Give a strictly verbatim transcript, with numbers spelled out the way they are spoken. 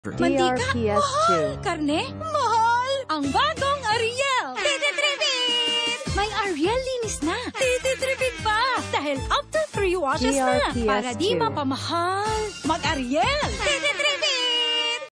D R P S two. Karne, mahal. Ang bagong Ariel. Titi Tripid! May Ariel linis na. Titi Tripid pa. Dahil up to three washes na. Para di mapamahal. Mag-Ariel. Titi